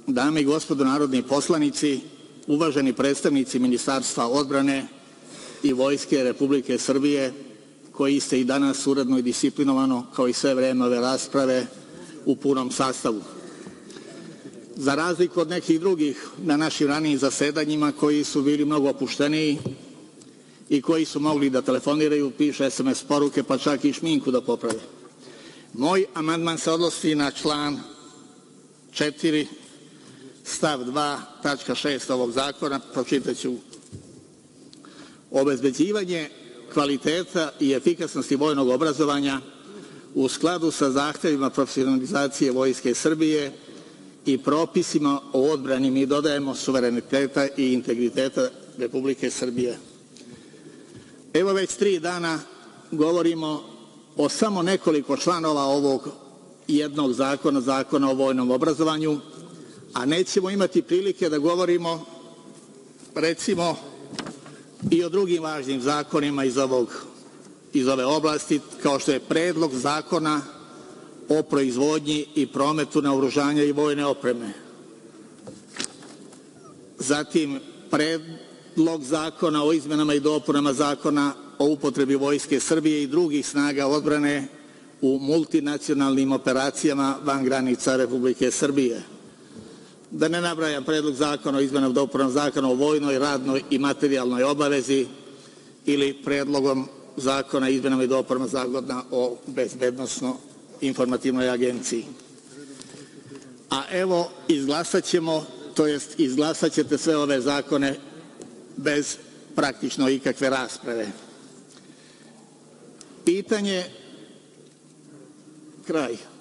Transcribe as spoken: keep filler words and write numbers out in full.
dame i gospodo narodni poslanici, uvaženi predstavnici Ministarstva odbrane i Vojske Republike Srbije, koji ste i danas uredno i disciplinovano, kao i sve vreme ove rasprave, u punom sastavu. Za razliku od nekih drugih na našim ranijim zasedanjima koji su bili mnogo opušteniji i koji su mogli da telefoniraju, piše es em es poruke, pa čak i šminku da poprave. Moj amandman se odnosi na član četiri stav dva tačka šest ovog zakona, pročitaću: obezbeđivanje kvaliteta i efikasnosti vojnog obrazovanja u skladu sa zahtevima profesionalizacije Vojske Srbije i propisima o odbrani, mi dodajemo, suvereniteta i integriteta Republike Srbije. Evo već tri dana govorimo o samo nekoliko članova ovog jednog zakona, Zakona o vojnom obrazovanju, a nećemo imati prilike da govorimo, recimo, i o drugim važnim zakonima iz, ovog, iz ove oblasti, kao što je Predlog zakona o proizvodnji i prometu naoružanja i vojne opreme, zatim Predlog zakona o izmenama i dopunama Zakona o upotrebi Vojske Srbije i drugih snaga odbrane u multinacionalnim operacijama van granica Republike Srbije. Da ne nabrajam Predlog zakona o izmenama i dopunama Zakona o vojnoj, radnoj i materijalnoj obavezi ili Predlogom zakona o izmenama i dopunama Zakona o bezbednosno-informativnoj agenciji. A evo, izglasat ćemo, to jest izglasat ćete sve ove zakone bez praktično ikakve rasprave. Pitanje, kraj.